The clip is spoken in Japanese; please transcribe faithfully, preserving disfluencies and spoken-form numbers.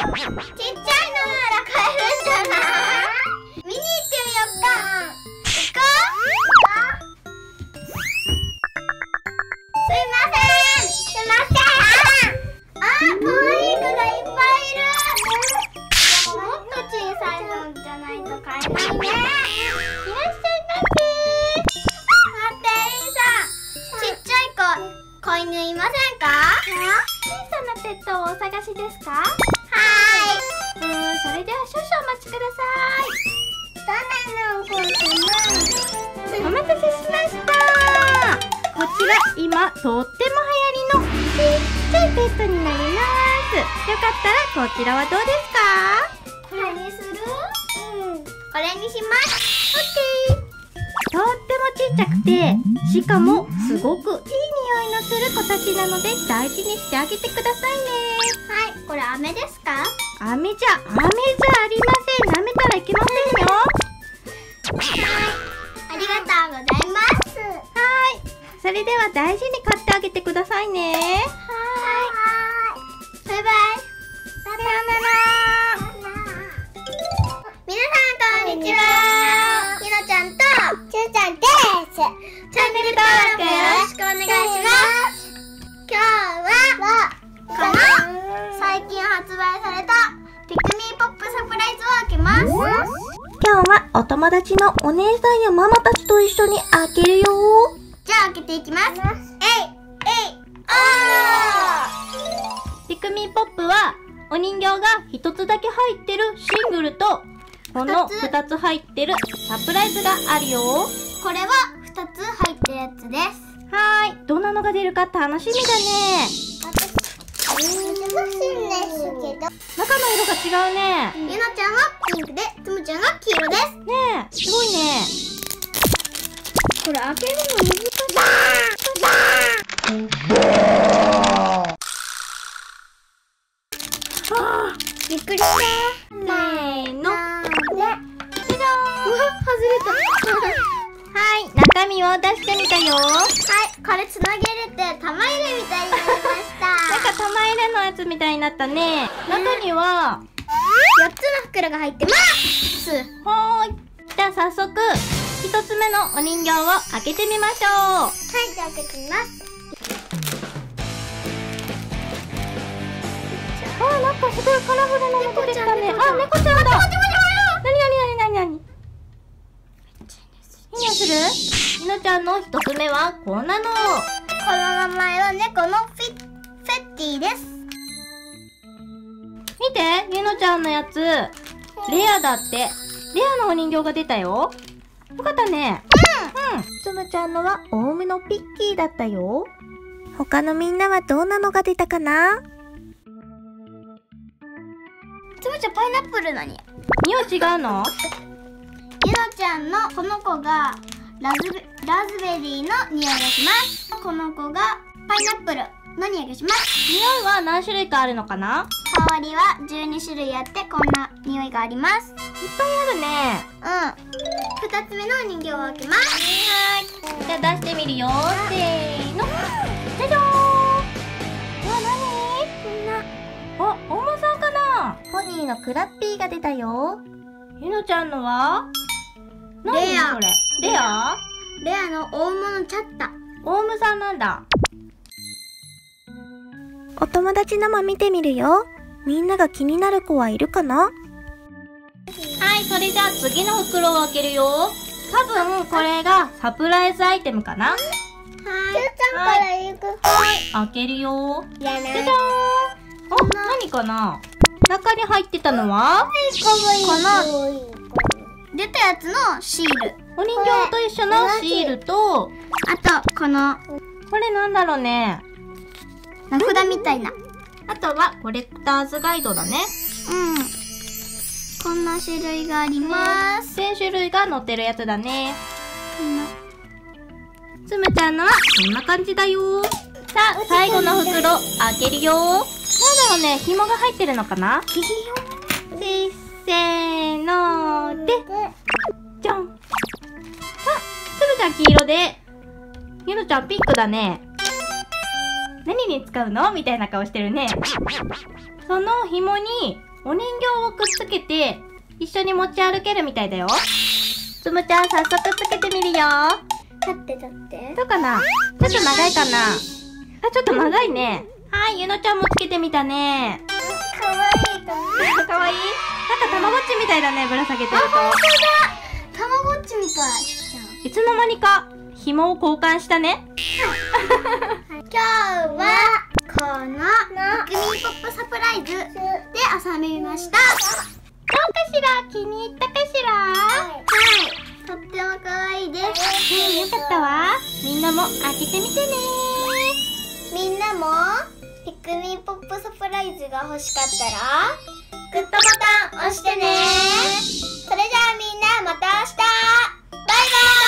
ちっちゃいのなら買えるんじゃない？見に行ってみよっか。行こう。すいません。すいません。あ、可愛い子がいっぱいいる。もっと小さいのじゃないと買えないね。いらっしゃいませ。あ、店員さん、ちっちゃい子、子犬いませんか？小さなペットをお探しですか？はーい。うん、それでは少々お待ちください。お待たせしました。こちら今とっても流行りのちっちゃいペットになります。よかったらこちらはどうですか？これにする？うん、これにします。オッケー。とってもちっちゃくて、しかもすごくいい匂いのする子たちなので大事にしてあげてくださいね。はい、これ飴ですか？飴じゃ、飴じゃありません。舐めたらいけませんよ。はい、ありがとうございます。はい、それでは大事に飼ってあげてくださいね。はい。バイバイ。さよなら。皆さんこんにちは。ひなちゃんとちゅうちゃんです。チャンネル登録よろしくお願いします。今日はこの最近発売されたピクミーポップサプライズを開けます。今日はお友達のお姉さんやママたちと一緒に開けるよ。じゃあ開けていきます。えいえいおー。ピクミーポップはお人形が一つだけ入ってるシングルとこのふたつ入ってるサプライズがあるよ。これはふたつ入ってるやつです。はーい、どんなのが出るか楽しみだね。難しいんですけど中の色が違うね。ゆなちゃんはピンクでつむちゃんが黄色です。ねえ、すごいね。これ開けるの難しい。あー、びっくりした。せーの。じゃじゃーん。うわ、外れた。はい、中身を出してみたよ。はい、これつなげるって玉入れみたいになりました。なんか玉入れのやつみたいになったね。中にはよっつの袋が入ってます。はーい。じゃあ早速ひとつめのお人形を開けてみましょう。はい、じゃあ開けてみます。あー、なんかすごいカラフルなの出てきたね。あ、猫ちゃんだ。なになになになになに。いい匂いする？ひなちゃんの一つ目はこんなの。この名前は猫のフィ、フェッティです。見て、ひなちゃんのやつレアだって。レアのお人形が出たよ。よかったね。うんうん。つむちゃんのはオウムのピッキーだったよ。他のみんなはどんなのが出たかな？つむちゃんパイナップル何？匂い違うの？ゆなちゃんのこの子がラズベ、ラズベリーの匂いがします。この子がパイナップルの匂いがします。匂いは何種類かあるのかな？香りはじゅうにしゅるいあってこんな匂いがあります。いっぱいあるね。うん。ふたつめのお人形を開けます。はーい。じゃあ出してみるよ。せーの。じゃじゃーん。うわ、なに？こんな。あ、お馬さんかな？ポニーのクラッピーが出たよ。ゆなちゃんのは？レア。これレア？レアのオウムのチャッタ。オウムさんなんだ。お友達のも見てみるよ。みんなが気になる子はいるかな？はい、それじゃあ次の袋を開けるよ。多分これがサプライズアイテムかな？はい。ちゅうちゃんから行く。はい、開けるよ。じゃじゃーん。あ、何かな？中に入ってたのは？この出たやつのシール。お人形と一緒のシールと、あと、この、これなんだろうね。名札みたいな。あとは、コレクターズガイドだね。うん。こんな種類があります。全種類が載ってるやつだね。つむちゃんのは、こんな感じだよ。さあ、最後の袋、開けるよ。なんだろうね、紐が入ってるのかな？せーのーで、じゃん。あ、つむちゃん黄色で、ゆのちゃんピンクだね。何に使うのみたいな顔してるね。その紐にお人形をくっつけて一緒に持ち歩けるみたいだよ。つむちゃん、早速つけてみるよ。 立って立って。 どうかな？ちょっと長いかな？あ、ちょっと長いね。はい、ゆのちゃんもつけてみたね。 かわいいかわいい。 かわいい？なんかたまごっちみたいだね、ぶら下げてると。 あ、ほんとだ。たまごっちみたい。 いつの間にか紐を交換したね。 今日はこのピクミンポップサプライズで遊びました。どうかしら？気に入ったかしら？はい、とっても可愛いです。 うん、よかったわ。みんなも開けてみてね。 みんなもピクミンポップサプライズが欲しかったらグッドボタン押してね。それじゃあみんなまた明日。バイバイ。